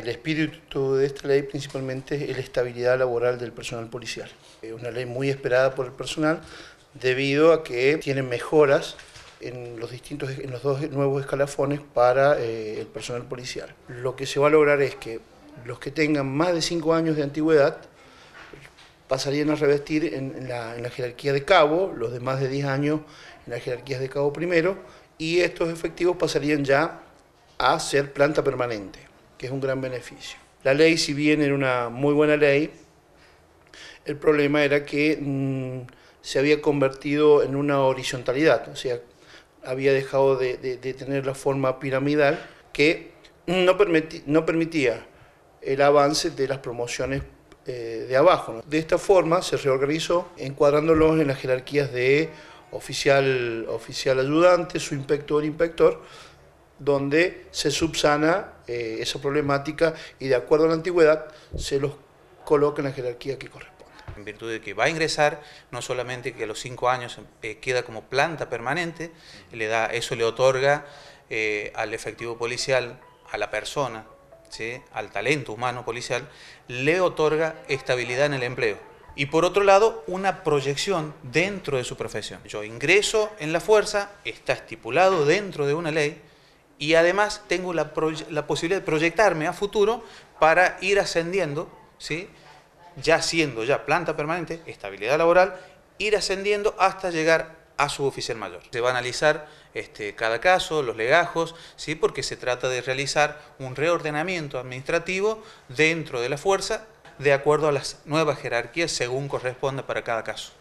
El espíritu de esta ley principalmente es la estabilidad laboral del personal policial. Es una ley muy esperada por el personal debido a que tiene mejoras en los dos nuevos escalafones para el personal policial. Lo que se va a lograr es que los que tengan más de 5 años de antigüedad pasarían a revestir en la jerarquía de cabo, los de más de 10 años en las jerarquías de cabo primero, y estos efectivos pasarían ya a ser planta permanente, que es un gran beneficio. La ley, si bien era una muy buena ley, el problema era que se había convertido en una horizontalidad, o sea, había dejado de tener la forma piramidal que no permitía el avance de las promociones de abajo, ¿no? De esta forma se reorganizó encuadrándolos en las jerarquías de oficial ayudante, subinspector, donde se subsana esa problemática y de acuerdo a la antigüedad se los coloca en la jerarquía que corresponde. En virtud de que va a ingresar, no solamente que a los 5 años queda como planta permanente, eso le otorga al efectivo policial, a la persona, ¿sí?, al talento humano policial, le otorga estabilidad en el empleo. Y por otro lado, una proyección dentro de su profesión. Yo ingreso en la fuerza, está estipulado dentro de una ley, y además tengo la posibilidad de proyectarme a futuro para ir ascendiendo, ¿sí?, ya siendo ya planta permanente, estabilidad laboral, ir ascendiendo hasta llegar a suboficial mayor. Se va a analizar cada caso, los legajos, ¿sí?, porque se trata de realizar un reordenamiento administrativo dentro de la fuerza de acuerdo a las nuevas jerarquías según corresponda para cada caso.